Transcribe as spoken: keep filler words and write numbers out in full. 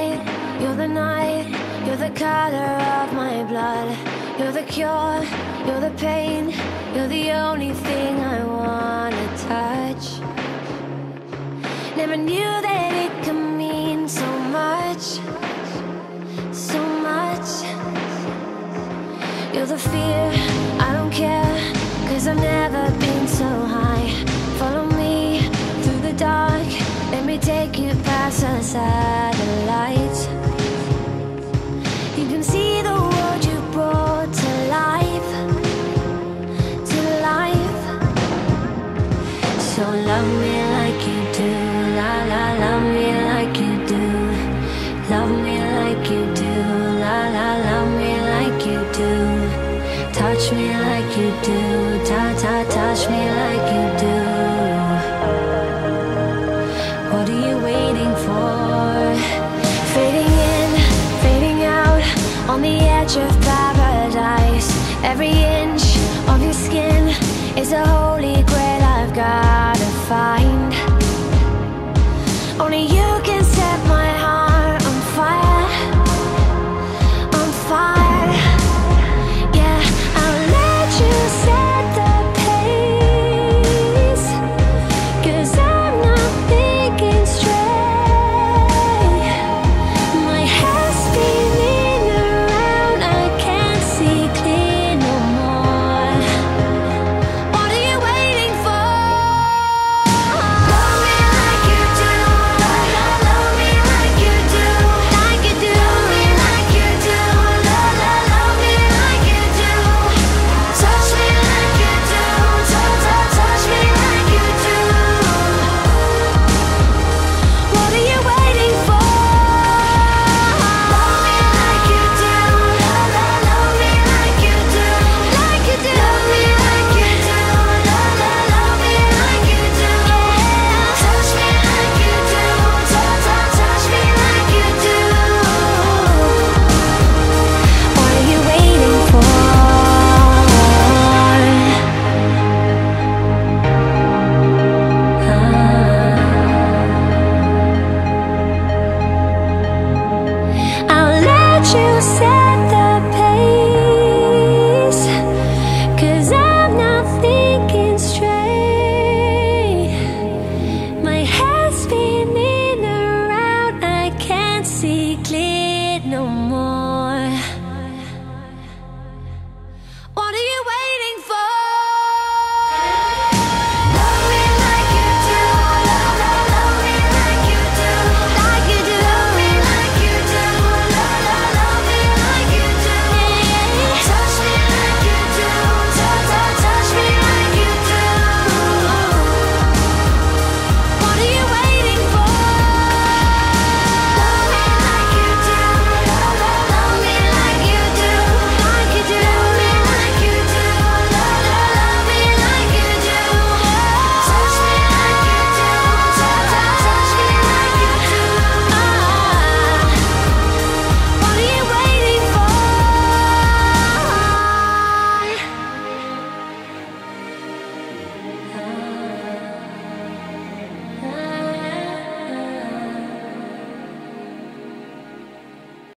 light, you're the night, you're the color of my blood. You're the cure, you're the pain, you're the only thing I wanna touch. Never knew that it could mean so much, so much. You're the fear, I don't care, cause I've never been so high. Follow me through the dark, let me take you past the satellites. You can see the world you brought to life, to life. So love me like you do, la la, love me like you do. Love me like you do, la la, love me like you do. Touch me like you do, ta ta, touch me like you do. What are you waiting for? Fading in, fading out, on the edge of paradise. Every inch of your skin is a holy grail I've gotta find. Only you can set my heart on fire, on fire. Yeah, I'll let you set the pace, cause I'm not thinking straight. My head's spinning around, I can't see clear no more. What are you waiting for? Love me like you do, la la, love me like you do, like you do. Love me like you do, la la, love me like you do. Touch me like you do, touch, touch, touch me like you do. What are you waiting for? Love me like you do, la la, love me like you do, like you do. Love me like you do, la la, love me like you do. Touch me like you do, touch, touch, touch me like you do. What are you waiting for? I'll let you set the pace, cause I'm not thinking straight. My head's spinning around, I can't see clear no more.